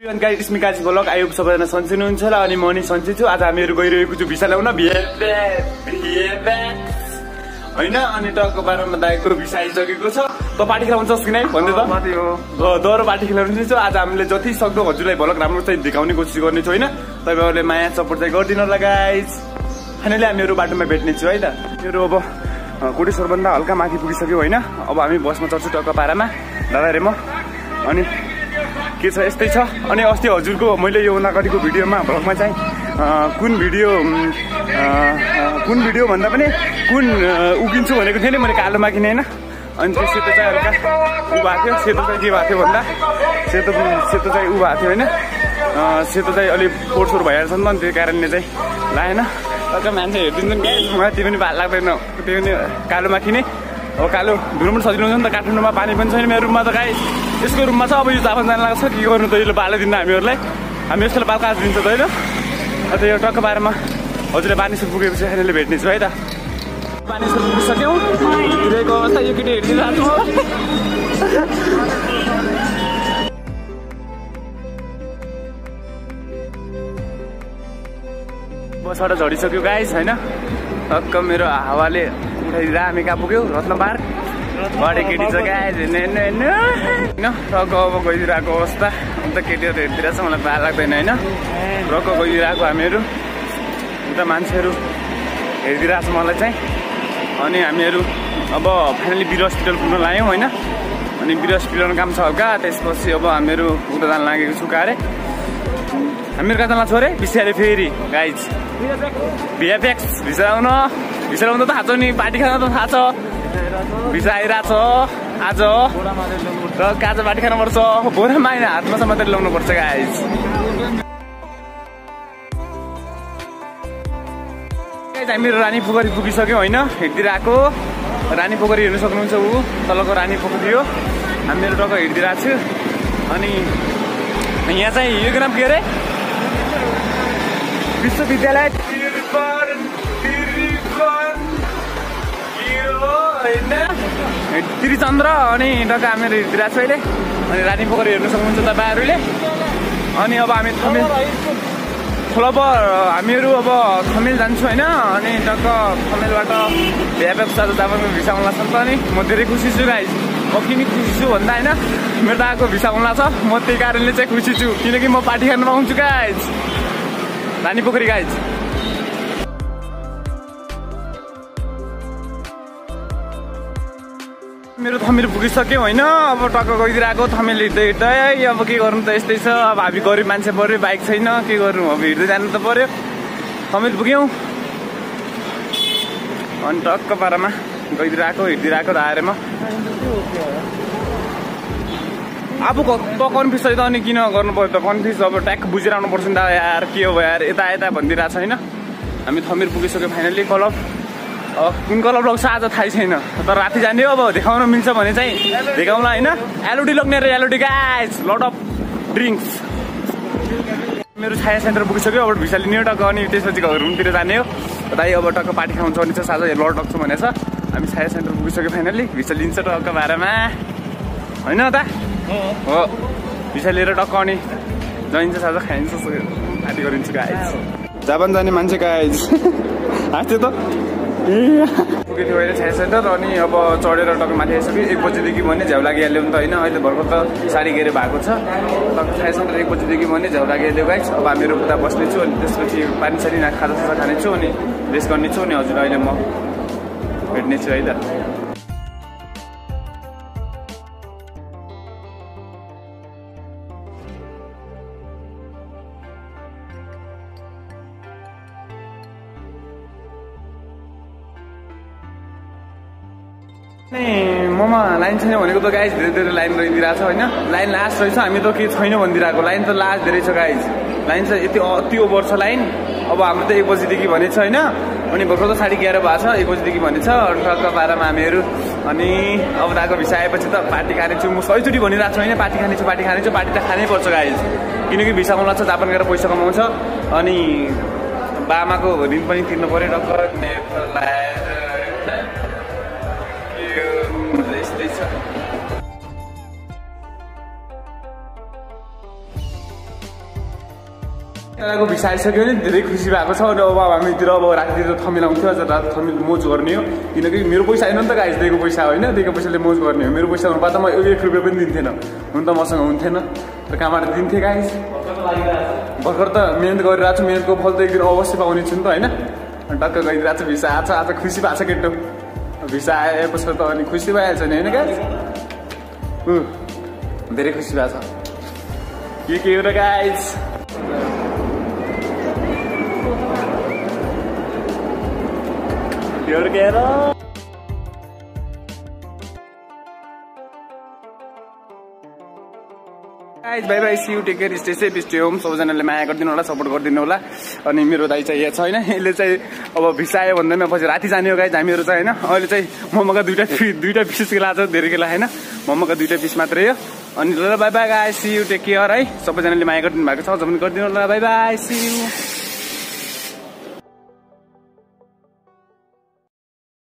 स्मिकाजी blog आयो सबैजना सन्चै हुनुहुन्छ होला अनि म नि सन्चै छु। आज हामीहरू गइरहेको छु भिसा ल्याउन होइन अनि टक्क बारमा दाइको भिसा आइसकेको छ। त पार्टी खेलाउँछस् कि नै भन्दै त दरो पार्टी खेलाउनु छु। आज हामीले जति सक्दो हजुरलाई भलक राम्रो चाहिँ देखाउने कोसिस गर्नेछु होइन। तपाईहरुले माया सपोर्ट चाहिँ गरिदिनु होला गाइज। फाइनली हामीहरू बाटोमा भेट्ने छु है त। मेरो अब कोटेश्वरभन्दा हल्का माथि पुगिसक्यो होइन। अब हामी बसमा चढ्छु टक्क पारामा दादा रे म। अनि के छ यस्तै छ। अनि अस्ति हजुरको मैले यो अगाडिको भिडियोमा भ्लगमा चाहिँ कुन भिडियो भन्दा पनि कुन उकिन्छु भनेको थिएँ नि मैले कालोमा किने होइन। अनि त्यो सेतो चाहिँ हल्का उ भएको थियो। सेतो चाहिँ के भएको थियो भन्दा सेतो चाहिँ उ भएको थियो होइन। सेतो चाहिँ अलिक फोहोर भइहाल्छ नि त अनि त्यही कारणले चाहिँ लाएन। तर मान्छे हेरिदिन्छ मलाई त्यो पनि भाल लाग्दैन। त्यो पनि कालोमा किने। अब कालो धुनु पनि सजिलो हुन्छ नि त। काठमाडौँमा पानी पनि छैन मेरो रुममा त गाई। यसको रुममा छ। अब यो जापान जान लाग्छ के गर्नु त। यसले बाले दिन्न हामीहरूलाई। हामी यसले बाल काट दिन्छ त होइन। अन्त यो टक्क बारेमा हजुरले बानीसुर पुगेपछि खानेले भेट्ने छु है त। बानीसुर पुगिसक्यौँ। हिँडेको अवस्था यो केटी हेरिदिरहेको छ। बसबाट झडिसक्यो गाइस होइन। टक्क मेरो हावाले उठाइदिँदा हामी कहाँ पुग्यौँ रत्न पार्क। बढी केटी छ गाइस होइन। टक्क अब गइदिरहेको अवस्था। अन्त केटीहरू हेरिदिरहेको छ मलाई पार लाग्दैन होइन। रक्क गइदिरहेको हामीहरू उता मान्छेहरू हेरिदिरहेको छ मलाई चाहिँ। अनि हामीहरू अब फाइनली वीर हस्पिटल पुग्न लाग्यौँ होइन। अनि वीर हस्पिटलमा काम छ हल्का। त्यसपछि अब हामीहरू उता जान लागेको छु कारे। हामीहरू कहाँ जान लाग्छ अरे भिसाले फेरि गाइज भिएफएक्स भिसा लाउन त थाहा छ नि। पार्टी खान त थाहा छ। भिसा आइरहेछ आज र काजा पार्टी खानुपर्छ। बोरामा होइन हातमा मात्रै ल्याउनु पर्छ गाइज। हामीहरू रानी पोखरी पुगिसक्यौँ होइन। हिँडिदिरहेको रानी पोखरी हेर्नु सक्नुहुन्छ। ऊ तलको रानी पोखरी हो। हामीहरू टक्क हिँडिदिरहेको छु। अनि यहाँ चाहिँ यो नाम के अरे विश्वविद्यालय त्रिचन्द्र। अनि टक्क हामीहरू हिँडिदिरहेको छु अहिले। अनि रानी पोखरी हेर्नु सक्नुहुन्छ तपाईँहरूले। अनि अब हामी अब हामीहरू अब थमेल जान्छु होइन। अनि टक्क थमेलबाट भ्यापेक साथ जापानको भिसा आउनु लाग्छ नि त। अनि म धेरै खुसी छु गाइज। म किन खुसी छु भन्दा होइन मेरो दादाको भिसा आउनु लाग्छ। म त्यही कारणले चाहिँ खुसी छु किनकि म पार्टी खान पाउँछु गाइज। रानी पोखरी गाइज। मेरो थमेल पुगिसक्यो होइन। अब टक्क गइदिरहेको थमेल हिँड्दै अब के गर्नु त यस्तै छ। अब हामी गरिब मान्छे पऱ्यो बाइक छैन के गर्नु। अब हिँड्दै जानु त पऱ्यो। थमेल पुग्यौँ अनि टक्क पारामा गइदिरहेको हिँडिदिरहेको धारेमा। अब त कन्फ्युज छ त। अनि किन गर्नु पर्यो त कन्फ्युज। अब ट्याक बुझेर आउनु पर्छ नि त यार। के हो यार यता भनिदिरहेको छ होइन। हामी थमेल पुगिसक्यो फाइनली। क्लब कुन क्लब लग्छ आज थाहै छैन। तर राति जाने हो। अब देखाउन मिल्छ भने चाहिँ देखाउँला होइन। एलओडी लग्ने रे एलओडी गाइज लट अफ ड्रिङ्क्स। मेरो छाया सेन्टर पुगिसक्यो। अब भिसा लिने हो टक्क। अनि त्यसपछि रुमतिर जाने हो। दाइ अब टक्क पार्टी खाउनु छ भने चाहिँ साझा लड लग्छु भनेछ। हामी छाया सेन्टर पुगिसक्यो फाइनली। भिसा लिन्छ टक्क भाडामा होइन त हो। भिसा लिएर टक्क अनि जाइन्छ साझा खाइन्छ पार्टी गरिन्छ गाइज। जापान जाने मान्छे गाइज हाँस्यो त। पुगेको थियो अहिले छाया सेन्टर। अनि अब चढेर टक्क माथि आइसक्यो। 1 बजीदेखि भने झ्याउ लागिहाल्यो नि त होइन। अहिले भर्खर त 11:30 भएको छ। टक्क छाया सेन्टर 1 बजीदेखि भने झ्याउ लागिहाल्यो गाइज। अब हामीहरू उता बस्नेछु। अनि त्यसपछि पानी सानी खाजा खानेछु। अनि रेस्ट गर्नेछु। अनि हजुर अहिले म भेट्नेछु है त। ममा लाइन छैन भनेको त गाइज धेरै लाइन रहिदिरहेको छ होइन। लाइन लास्ट रहेछ। हामी त के छैन भनिदिरहेको। लाइन त लास्ट धेरै छ गाइज। लाइन चाहिँ अति ओभर छ लाइन। अब हाम्रो त 1 बजीदेखि भनेको छ होइन। अनि भर्खर त 11:30 भएको छ। 1 बजीदेखि भनेको छ। अनि टक्क बाह्रमा हामीहरू अनि अब दाको भिसा आएपछि त पार्टी खानेछु। म 100 चोटि भनिरहेको छु होइन। पार्टी खानेछु। पार्टी त खानै पर्छ गाइज। किनकि भिसा आउनु लाग्छ जापान गएर पैसा कमाउँछ। अनि बामाको ऋण पनि तिर्नु पऱ्यो टक्क। को भिसा आइसक्यो भने धेरै खुसी भएको छ। अनि अब हामीतिर अब रातितिर थमिल आउँथ्यो, आज रात थमिल मोज गर्ने हो, किनकि मेरो पैसा होइन नि त गाइस, दिएको पैसा होइन, दिएको पैसाले मोज गर्ने हो। मेरो पैसा हुनु त म 1 रुपियाँ पनि दिन्थेन, हुन त मसँग हुन्थेन र कहाँबाट दिन्थेँ गाइस। भर्खर त मिहिनेत गरिरहेको छु, मिहिनेतको फल त एक दिन अवश्य पाउने छु नि त होइन। अनि टक्क गइरहेको छु, भिसा आएको छ, आज खुसी भएको छ केटो, भिसा आएपछि त अनि खुसी भइहाल्छ नि होइन गाइस। धेरै खुसी भएको छ। के हो र guys, bye bye, see you, take care, stay safe, stay home. सबैजनाले माया गरिदिनु होला, सपोर्ट गरिदिनु होला। अनि मेरो दाइ चाहिँ यहाँ छ होइन, यसले चाहिँ अब भिसा आयो भन्दैमा पछि राति जाने हो गाइस हामीहरू चाहिँ होइन। अहिले चाहिँ मोमोका दुईटा पिस खेलाएको छ, धेरै खेला होइन, मोमोका 2टा पिस मात्रै हो। अनि ल bye bye guys, see you, take care है। सबैजनाले माया गरिदिनु भएको छ, अझ पनि गरिदिनु होला, बाई बाई, सी यू।